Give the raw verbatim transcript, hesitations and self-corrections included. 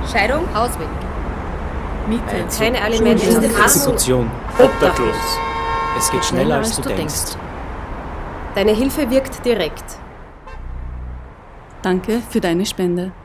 Scheidung? Ausweg. Miete. Keine Alimente. Exekution. Obdachlos. Es geht schneller, als du denkst. Deine Hilfe wirkt direkt. Danke für deine Spende.